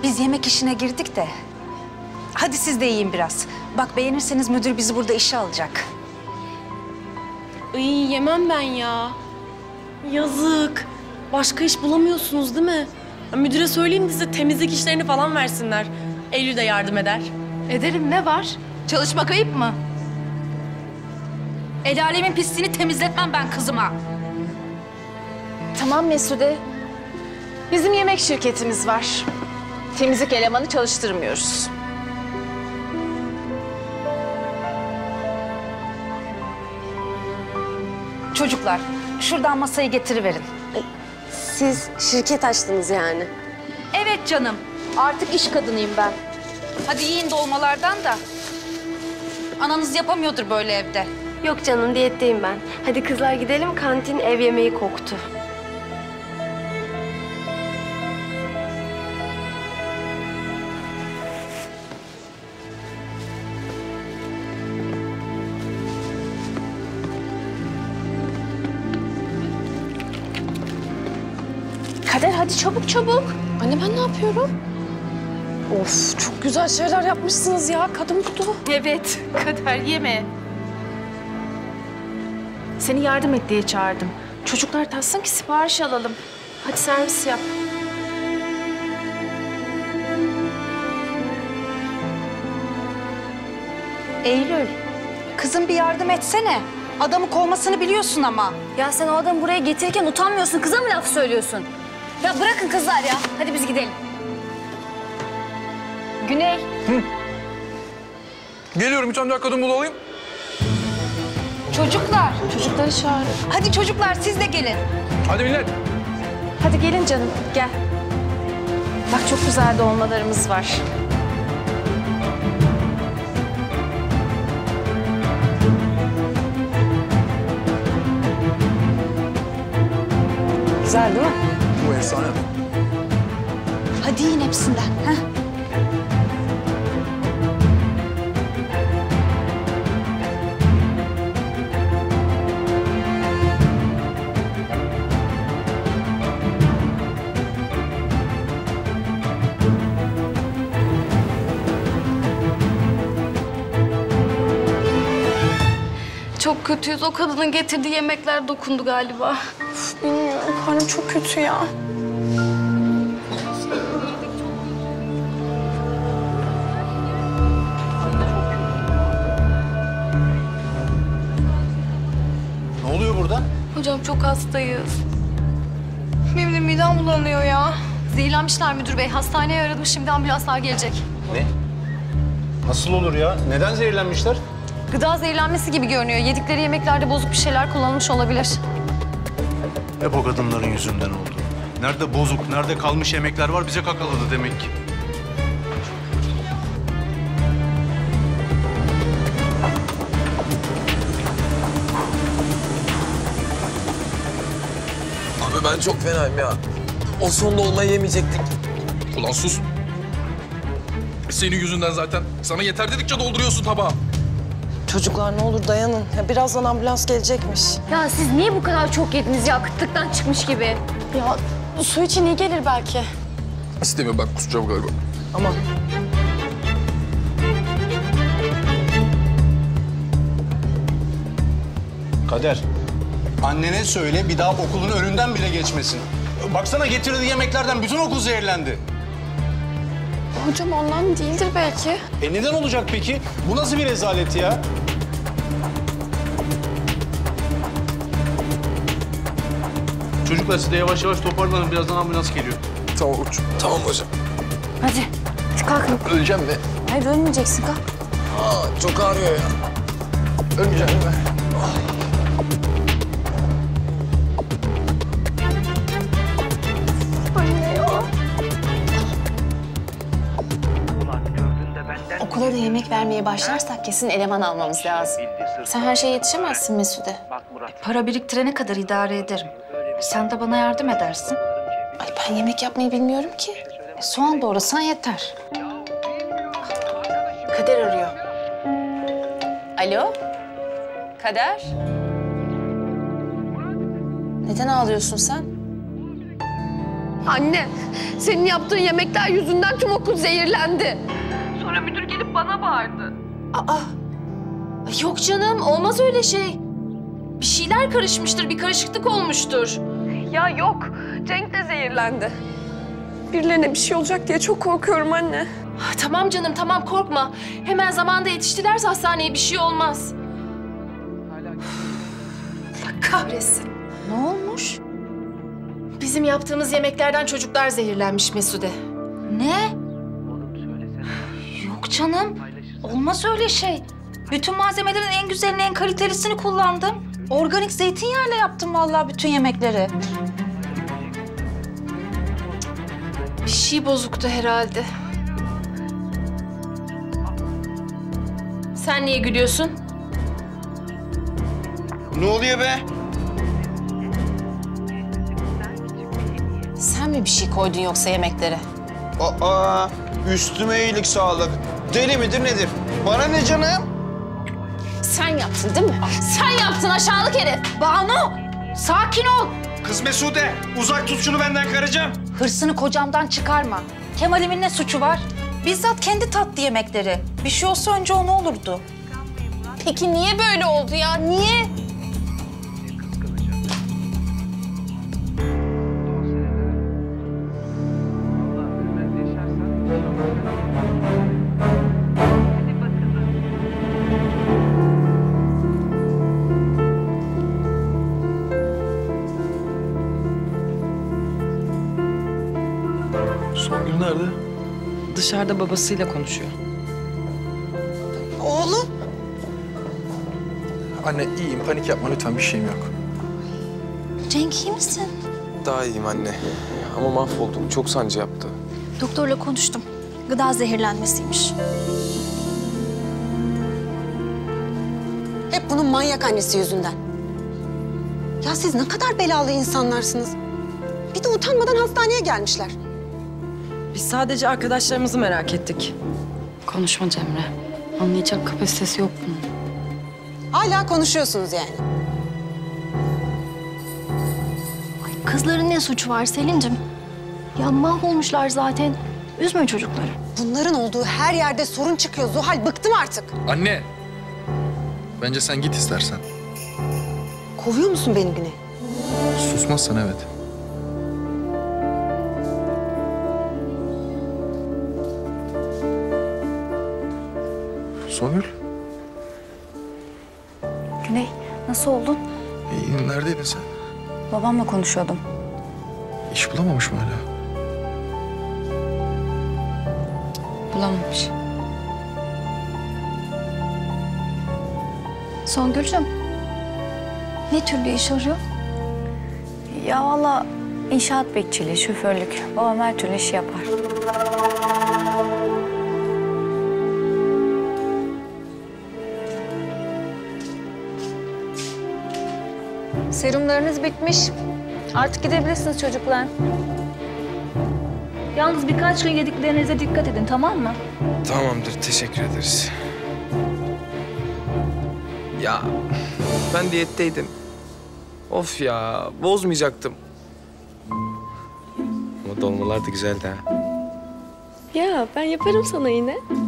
Biz yemek işine girdik de. Hadi siz de yiyin biraz. Bak beğenirseniz müdür bizi burada işe alacak. Iy, yemem ben ya. Yazık. Başka iş bulamıyorsunuz değil mi? Ya, müdüre söyleyeyim de size temizlik işlerini falan versinler. Eylül de yardım eder. Ederim, ne var? Çalışmak ayıp mı? El alemin pisliğini temizletmem ben kızıma. Tamam Mesude. Bizim yemek şirketimiz var. Temizlik elemanı çalıştırmıyoruz. Çocuklar şuradan masayı getiriverin. Siz şirket açtınız yani. Evet canım. Artık iş kadınıyım ben. Hadi yiyin dolmalardan da. Ananız yapamıyordur böyle evde. Yok canım, diyetteyim ben. Hadi kızlar gidelim, kantin ev yemeği koktu. Kader hadi çabuk çabuk. Anne ben ne yapıyorum? Of çok güzel şeyler yapmışsınız ya. Kadın budu. Evet, Kader yeme. Seni yardım et diye çağırdım. Çocuklar tatsın ki sipariş alalım. Hadi servis yap. Eylül, kızım bir yardım etsene. Adamı kovmasını biliyorsun ama. Ya sen o adamı buraya getirirken utanmıyorsun. Kıza mı laf söylüyorsun? Ya bırakın kızlar ya. Hadi biz gidelim. Güney. Geliyorum, 3 dakika kadın bulu alayım. Çocuklar, Çocukları çağır. hadi çocuklar siz de gelin. Hadi millet. Hadi gelin canım gel. Bak çok güzel dolmalarımız var. Güzel değil mi? Bu efsane. Hadi yiyin hepsinden. Heh. Çok kötüyüz. O kadının getirdiği yemekler dokundu galiba. Bilmiyorum. Karnım çok kötü ya. Ne oluyor burada? Hocam çok hastayız. Benim de midem bulanıyor ya. Zehirlenmişler müdür bey. Hastaneye aradım. Şimdi ambulanslar gelecek. Ne? Nasıl olur ya? Neden zehirlenmişler? Gıda zehirlenmesi gibi görünüyor. Yedikleri yemeklerde bozuk bir şeyler kullanılmış olabilir. Hep o kadınların yüzünden oldu. Nerede bozuk, nerede kalmış yemekler var bize kakaladı demek ki. Abi ben çok fenayım ya. O son dolmayı yemeyecektik. Ulan sus. Senin yüzünden zaten. Sana yeter dedikçe dolduruyorsun tabağı. Çocuklar ne olur dayanın. Ya birazdan ambulans gelecekmiş. Ya siz niye bu kadar çok yediniz ya? Kıtlıktan çıkmış gibi. Ya su için iyi gelir belki. İstemiyorum, ben kusacağım galiba. Aman. Kader, annene söyle bir daha okulun önünden bile geçmesin. Baksana getirdiği yemeklerden bütün okul zehirlendi. Hocam ondan değildir belki. Neden olacak peki? Bu nasıl bir rezalet ya? Çocuklar siz de yavaş yavaş toparlanın. Birazdan ambulans geliyor. Tamam uç. Tamam hocam. Hadi. Hadi kalkın. Öleceğim mi? Hayır ölmeyeceksin kalk. Aa, çok ağrıyor ya. Öleceğim mi? Okula da yemek vermeye başlarsak kesin eleman almamız lazım. Sen her şeye yetişemezsin Mesude. Para biriktirene kadar idare ederim. Sen de bana yardım edersin. Ay ben yemek yapmayı bilmiyorum ki. Soğan doğrasan yeter. Kader arıyor. Alo? Kader? Neden ağlıyorsun sen? Anne, senin yaptığın yemekler yüzünden tüm okul zehirlendi. Sonra müdür gelip bana bağırdı. Aa, yok canım, olmaz öyle şey. Bir şeyler karışmıştır, bir karışıklık olmuştur. Ya yok, Cenk de zehirlendi. Birilerine bir şey olacak diye çok korkuyorum anne. Tamam canım, tamam korkma. Hemen zamanında yetiştilerse hastaneye bir şey olmaz. Allah kahretsin. Ne olmuş? Bizim yaptığımız yemeklerden çocuklar zehirlenmiş Mesude. Ne? Yok canım. Olmaz öyle şey. Bütün malzemelerin en güzelini, en kalitelisini kullandım. Organik zeytinyağıyla yaptım vallahi bütün yemekleri. Bir şey bozuktu herhalde. Sen niye gülüyorsun? Ne oluyor be? Sen mi bir şey koydun yoksa yemeklere? Aa, üstüme iyilik sağlık. Deli midir nedir? Bana ne canım? Sen yaptın değil mi? Sen yaptın aşağılık herif. Banu! Sakin ol. Kız Mesude, uzak tut şunu benden karıcığım. Hırsını kocamdan çıkarma. Kemal'imin ne suçu var? Bizzat kendi tattı yemekleri. Bir şey olsa önce o ne olurdu? Peki niye böyle oldu ya? Niye? Songül nerede? Dışarıda babasıyla konuşuyor. Oğlum. Anne iyiyim, panik yapma lütfen, bir şeyim yok. Cenk iyi misin? Daha iyiyim anne. Ama mahvoldum. Çok sancı yaptı. Doktorla konuştum. Gıda zehirlenmesiymiş. Hep bunun manyak annesi yüzünden. Ya siz ne kadar belalı insanlarsınız. Bir de utanmadan hastaneye gelmişler. Biz sadece arkadaşlarımızı merak ettik. Konuşma Cemre. Anlayacak kapasitesi yok bunun. Hala konuşuyorsunuz yani. Kızların ne suçu var Selin'cim? Ya mahvolmuşlar zaten. Üzme çocukları. Bunların olduğu her yerde sorun çıkıyor Zuhal. Bıktım artık. Anne! Bence sen git istersen. Kovuyor musun beni Güney? Susmazsan evet. Songül, Güney, nasıl oldun? iyi, neredeydin sen? Babamla konuşuyordum. İş bulamamış mı hala? Bulamamış. Songül'cüm, ne türlü iş arıyor? Ya vallahi inşaat bekçiliği, şoförlük. Babam her türlü işi yapar. Serumlarınız bitmiş. Artık gidebilirsiniz çocuklar. Yalnız birkaç gün yediklerinize dikkat edin, tamam mı? Tamamdır. Teşekkür ederiz. Ya ben diyetteydim. Of ya. Bozmayacaktım. Ama dolmalar da güzeldi ha. Ya ben yaparım sana yine.